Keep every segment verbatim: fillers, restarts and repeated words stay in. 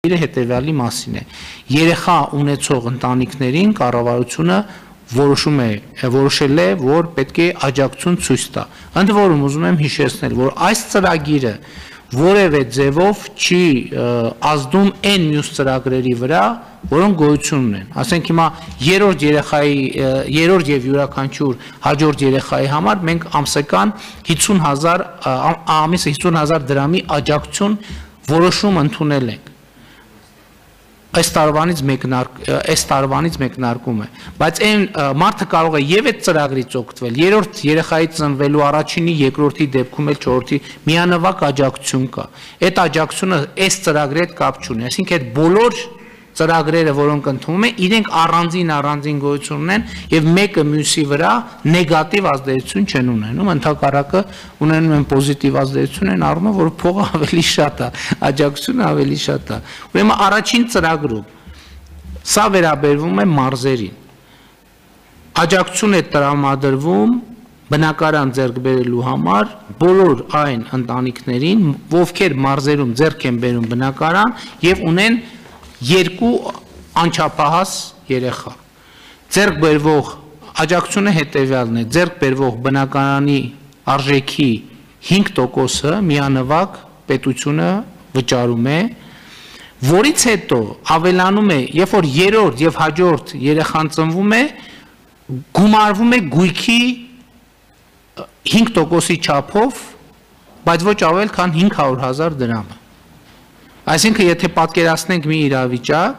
հետևյալի մասին է։ Երեխա ունեցող ընտանիքներին կառավարությունը որոշում է, որոշել է, որ պետք է աջակցություն ցույց տա։ Ընդ որում ուզում եմ հիշեցնել, որ այս ծրագիրը որևէ ձևով չի ազդում այն մյուս ծրագրերի վրա, որոնք գոյություն ունեն։ Ասենք հիմա երրորդ երեխայի, երրորդ եւ յուրաքանչյուր հաջորդ երեխայի համար մենք ամսական հիսուն հազար ամիսը հիսուն հազար դրամի աջակցություն որոշում ընդունել ենք։ Այս տարվանից մեկնարկ, այս տարվանից մեկնարկում է, բայց այն մարդը կարող է եւ այդ ծրագրից օգտվել, երրորդ երեխայի ծնվելու առաջինի, երկրորդի դեպքում էլ չորրորդի միանվագ աջակցություն կա։ Այդ աջակցությունը այս ծրագրի հետ կապ չունի, այսինքն այդ բոլոր ծրագրերը, որոնք ընդունում են, իրենք առանձին առանձին գոյություն ունեն եւ մեկը մյուսի վրա նեգատիվ ազդեցություն չեն ունենում, ընդհակառակը ունենում են պոզիտիվ ազդեցություն են առնում, որ փողը ավելի շատ է, աջակցությունը ավելի շատ է։ Ուրեմն առաջին ծրագրում սա վերաբերվում է մարզերին։ Աջակցություն է տրամադրվում բնակարան ձեռք բերելու համար բոլոր այն ընտանիքներին, ովքեր մարզերում ձեռք են բերում բնակարան եւ ունեն երկու անչափահաս երեխա։ Ձեռք բերվող աջակցությունը հետևյալն է, ձեռք բերվող բնակարանի արժեքի հինգ տոկոսը միանվագ պետությունը վճարում է, որից հետո ավելանում է, երբ որ երրորդ եւ հաջորդ երեխան ծնվում է, գումարվում է գույքի հինգ տոկոսի չափով, բայց ոչ ավել քան հինգ հարյուր հազար դրամ։ Այսինքն եթե պատկերացնենք մի իրավիճակ,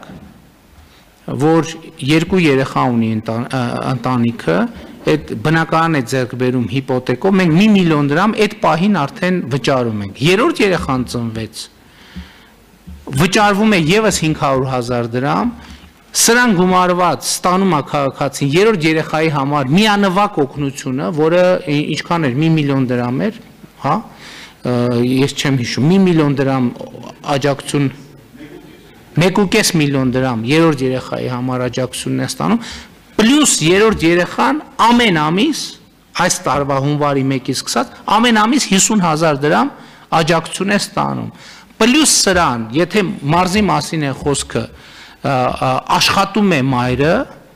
որ երկու երեխա ունի ընտանիքը, այդ բնակարան է ձեռք բերում հիպոթեկով, մենք մի միլիոն դրամ այդ պահին արդեն վճարում ենք։ Երրորդ երեխան ծնվեց, վճարվում է եւս հինգ հարյուր հազար դրամ, սրան գումարված ստանում է քաղաքացին երրորդ երեխայի համար միանվագ օգնությունը, որը ինչքան էր, մի միլիոն դրամ էր, հա, ես չեմ հիշում, մի միլիոն դրամ աջակցություն, մեկ ու կես միլիոն դրամ երրորդ երեխայի համար աջակցությունն է ստանում, պլյուս երրորդ երեխան ամեն ամիս, այս տարվա հունվարի մեկից սկսած, ամեն ամիս հիսուն հազար դրամ աջակցություն է ստանում։ Պլյուս սրան, եթե մարզի մասին է խոսքը, աշխատում է մայրը,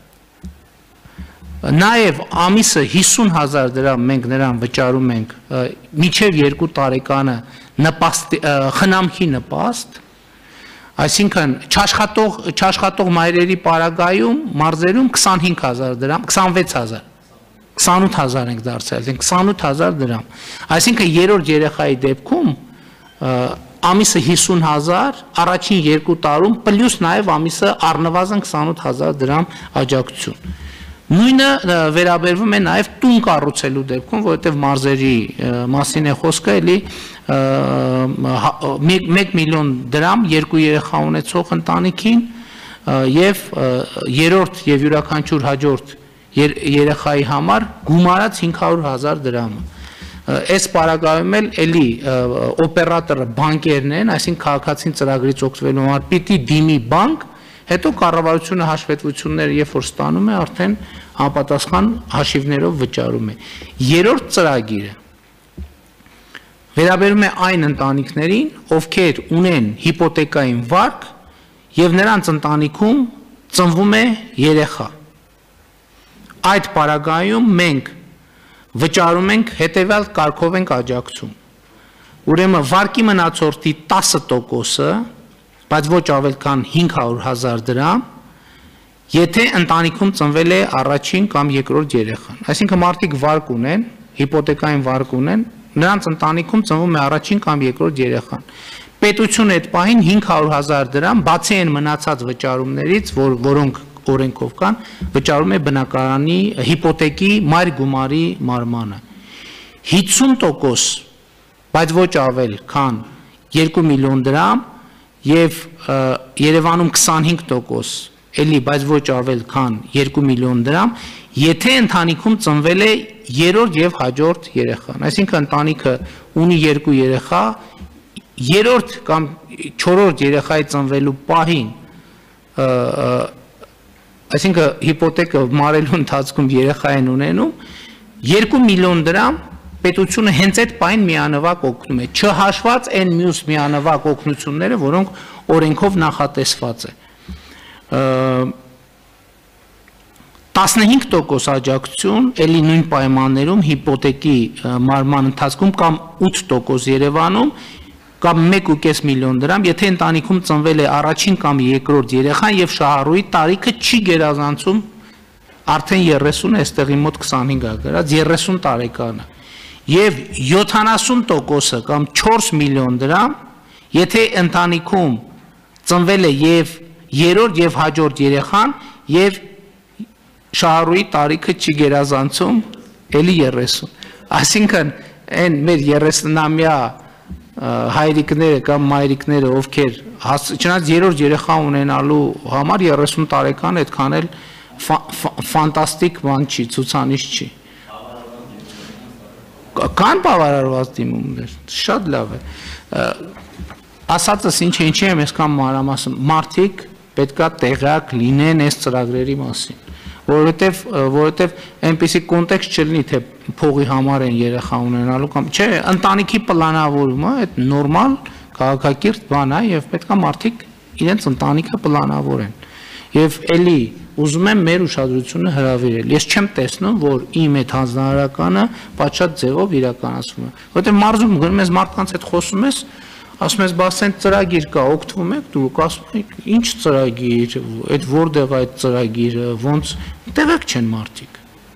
նաև ամիսը հիսուն հազար դրամ մենք նրան վճարում ենք մինչև երկու տարեկանը խնամքի նպաստ, այսինքն չաշխատող, չաշխատող մայրերի պարագայում մարզերում քսանհինգ հազար դրամ, քսանվեց հազար, քսանութ հազար ենք դարձել, քսանութ հազար դրամ, այսինքն երրորդ երեխայի դեպքում ամիսը հիսուն հազար, առաջին երկու տարում, պլյուս նաև ամիսը առնվազն քսանութ հազար դրամ աջակցություն։ Նույնը վերաբերվում է նաև տուն կառուցելու դեպքում, որովհետև մարզերի մասին է խոսքը, էլի մեկ միլիոն դրամ երկու երեխա ունեցող ընտանիքին եւ երրորդ եւ յուրաքանչյուր հաջորդ երեխայի համար գումարած հինգ հարյուր հազար դրամը։ Այս պարագայում էլ էլի օպերատորը բանկերն են, այսինքն քաղաքացին ծրագրից օգտվելու համար պիտի դիմի բանկ, հետո կառավարությունը հաշվետվությունները երբ որ ստանում է, արդեն համապատասխան հաշիվներով վճարում է։ Երրորդ ծրագիրը վերաբերում է այն ընտանիքներին, ովքեր ունեն հիպոթեկային վարկ եւ նրանց ընտանիքում ծնվում է երեխա։ Այդ պարագայում մենք վճարում ենք հետևյալ կարգով ենք աջակցում։ Ուրեմն վարկի մնացորդի տասը տոկոսը, բայց ոչ ավել քան հինգ հարյուր հազար դրամ, եթե ընտանիքում ծնվել է առաջին կամ երկրորդ երեխան։ Այսինքն մարդիկ վարկ ունեն, հիպոթեկային վարկ ունեն, նրանց ընտանիքում ծնվում է առաջին կամ երկրորդ երեխան։ Պետությունը այդ պահին հինգ հարյուր հազար դրամ, բացի այն մնացած վճարումներից, որ, որոնք օրենքով կան, վճարում է բնակարանի հիպոթեկի մայր գումարի մարմանը։ հիսուն տոկոս, բայց ոչ ավել քան երկու միլիոն դրամ եւ Երևանում քսանհինգ տոկոս, էլի, բայց ոչ ավել քան երկու միլիոն դրամ, եթե ընտանիքում ծնվել է երրորդ եւ հաջորդ երեխան։ Այսինքն ընտանիքը ունի երկու երեխա, երրորդ կամ չորրորդ երեխայի ծնվելու պահին, այսինքն հիպոթեկը մարելու ընթացքում երեխա են ունենում, երկու միլիոն դրամ պետությունը հենց այդ պահին միանվագ օգնում է, չհաշված այն մյուս միանվագ օգնությունները, որոնք օրենքով նախատեսված է։ տասնհինգ տոկոս աջակցություն, ելի նույն պայմաններում հիպոթեկի մարման ընթացքում կամ ութ տոկոս Երևանում կամ մեկ ու կես միլիոն դրամ, եթե ընտանիքում ծնվել է առաջին կամ երկրորդ երեխան եւ շահառուի տարիքը չի գերազանցում արդեն երեսուն է, այստեղի մոտ քսանհինգ ա գրած, երեսուն տարեկանը։ Եվ յոթանասուն տոկոսը կամ չորս միլիոն դրամ, եթե ընտանիքում ծնվել է եւ երրորդ եւ հաջորդ երեխան եւ շահառուի տարիքը չի գերազանցում, էլի երեսուն։ Այսինքն այն մեր երեսնամյա հայրիկները կամ մայրիկները, ովքեր չնայած երրորդ երեխա ունենալու համար երեսուն տարեկան այդքան էլ ֆանտաստիկ բան չի, ցուցանիշ չի։ Կան բավարարված դիմումներ, շատ լավ է։ Ասածս ինչ է, ինչի եմ այսքան մանրամասն, մարդիկ պետքա տեղյակ լինեն այս ծրագրերի մասին, որովհետև որովհետև այնպիսի կոնտեքստ չլինի, թե փողի համար են երեխա ունենալու կամ չէ, ընտանիքի պլանավորումը այդ նորմալ քաղաքակիրթ բան է եւ պետքա մարդիկ իրենց ընտանիքը պլանավորեն։ Եվ էլի ուզում եմ մեր ուշադրությունը հրավիրել։ Ես չեմ տեսնում, որ իմ այդ հանձնարարականը պատշաճ ձևով իրականացվում է։ Որտեղ մարզում գնում ես մարդկանց հետ խոսում ես, ասում ես, բաս այն ծրագիր կա, օգտվում եք դուք, ասում եք, ինչ ծրագիր, այդ որտեղ այդ ծրագիրը, ոնց տեղակ չեն մարդիկ։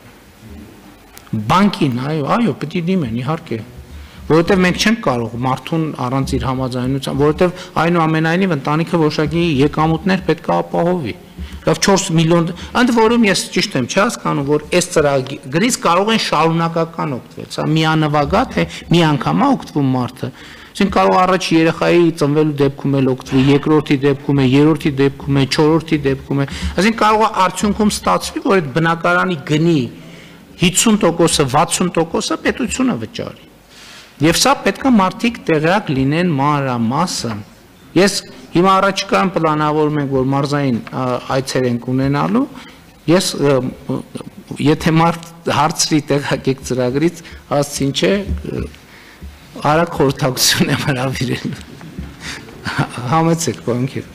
Բանկին, այո, այո, պետք է դիմեն, իհարկե։ Որովհետև մենք չենք կարող մարդուն առանց իր համաձայնության, որովհետև այնուամենայնիվ ընտանիքը որոշակի եկամուտներ պետք է ապահովի։ Լավ չորս միլիոն, ընդ որում ես ճիշտ եմ, չի հասկանում, որ այս ծրագրից կարող են շարունակական օգտվել, սա միանվագա, թե մի անգամ է օգտվում մարդը։ Այսինքն կարող առաջ երեխայի ծնվելու դեպքում էլ օգտվի, երկրորդի դեպքում է, երրորդի դեպքում է, չորրորդի դեպքում է։ Այսինքն կարող է արդյունքում ստացվի, որ այդ բնակարանի գնի հիսուն տոկոսը, վաթսուն տոկոսը պետությունը վճարի։ Եվ սա պետք է մարդիկ տեղյակ լինեն մանրամասն։ Ես հիմա առաջիկայում պլանավորում ենք, որ մարզային այցեր ենք ունենալու, ես եթե մարդ հարցրի տեղյակ եք ծրագրից, ասցին չէ, արագ խորհրդակցություն եմ հրավիրել։ Համեցեք, բանկեր։